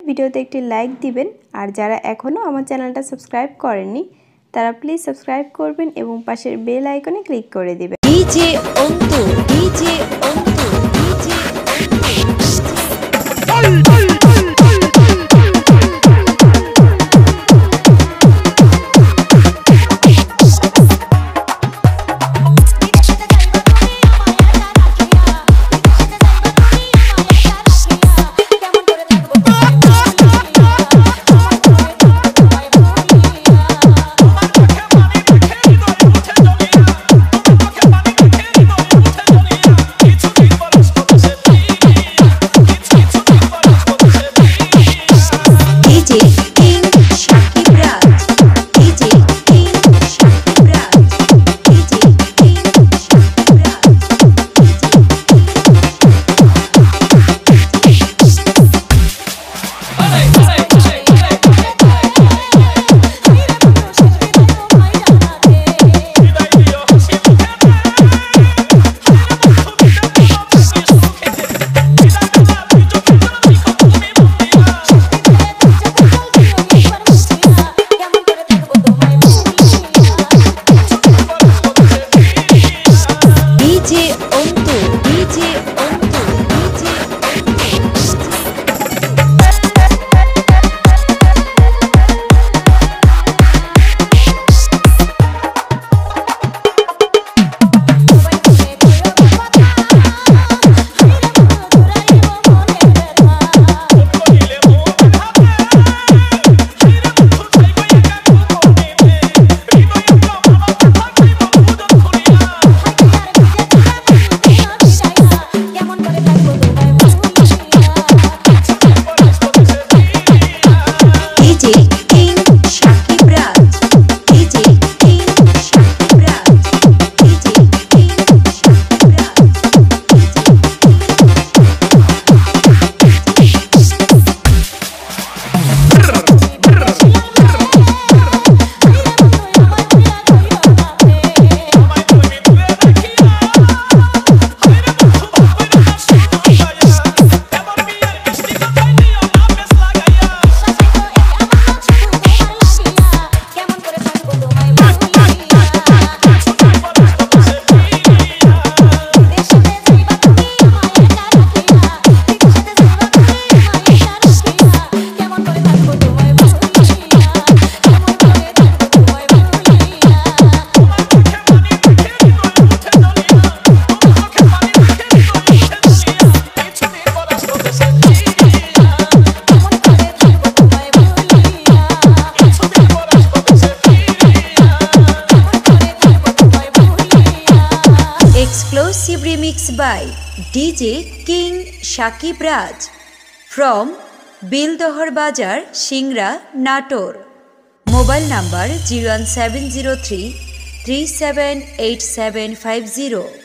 ভিডিওতে একটি লাইক দিবেন আর যারা এখনো আমার চ্যানেলটা সাবস্ক্রাইব করেননি তারা প্লিজ সাবস্ক্রাইব করবেন এবং পাশের বেল আইকনে ক্লিক করে দিবেন। DJ Antu DJ Antu DJ remix by DJ King Shakib Raj from Bildohar Bazar, Shingra, Nator. Mobile number 01703 378750.